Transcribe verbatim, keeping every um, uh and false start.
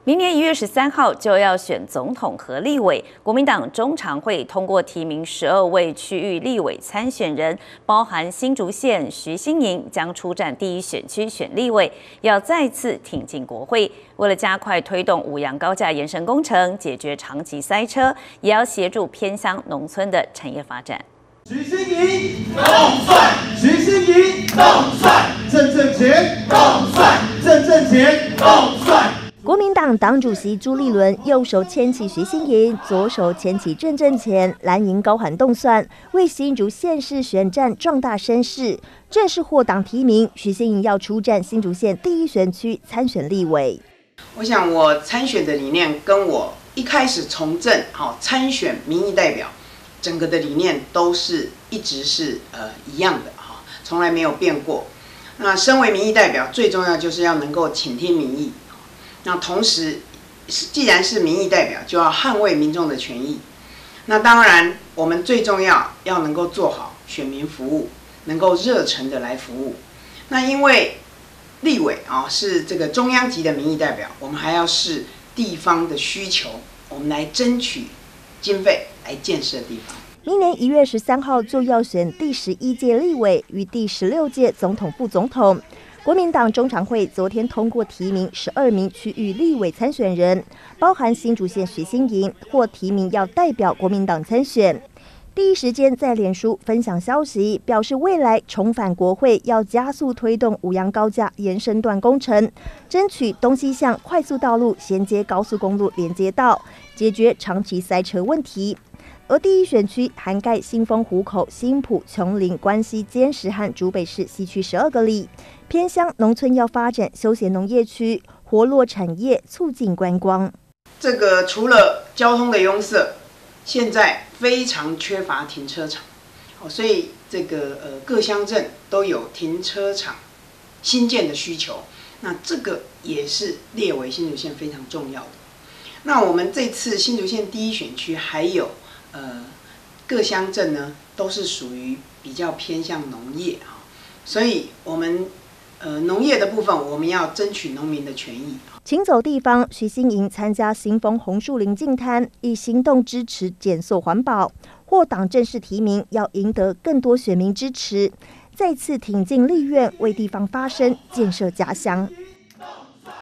明年一月十三号就要选总统和立委，国民党中常会通过提名十二位区域立委参选人，包含新竹县徐新营将出战第一选区选立委，要再次挺进国会。为了加快推动五杨高架延伸工程，解决长期塞车，也要协助偏乡农村的产业发展。 徐新营动算，徐新营动算，正正钱动算，正正钱动算。 国民党党主席朱立伦右手牵起徐新营，左手牵起郑正前，蓝营高喊动算，为新竹县市选战壮大声势。正式获党提名，徐新营要出战新竹县第一选区参选立委。 我想我参选的理念跟我一开始从政好参选民意代表，整个的理念都是一直是呃一样的哈，从来没有变过。那身为民意代表，最重要就是要能够倾听民意。那同时，既然是民意代表，就要捍卫民众的权益。那当然，我们最重要要能够做好选民服务，能够热忱的来服务。那因为立委啊是这个中央级的民意代表，我们还要视地方的需求，我们来争取经费来建设地方。 明年一月十三号就要选第十一届立委与第十六届总统、副总统。国民党中常会昨天通过提名十二名区域立委参选人，包含新竹县徐新营或提名要代表国民党参选。第一时间在脸书分享消息，表示未来重返国会要加速推动五杨高架延伸段工程，争取东西向快速道路衔接高速公路连接道，解决长期塞车问题。而第一选区涵盖新丰、湖口、新埔、琼林、关西、尖石和竹北市西区十二个里，偏乡农村要发展休闲农业区，活络产业，促进观光。 这个除了交通的拥塞，现在非常缺乏停车场，所以这个呃各乡镇都有停车场新建的需求，那这个也是列为新竹县非常重要的。那我们这次新竹县第一选区还有呃各乡镇呢，都是属于比较偏向农业哈，所以我们呃农业的部分，我们要争取农民的权益。 请走地方，徐新营参加新丰红树林净滩，以行动支持减塑环保。获党正式提名，要赢得更多选民支持，再次挺进立院，为地方发声，建设家乡。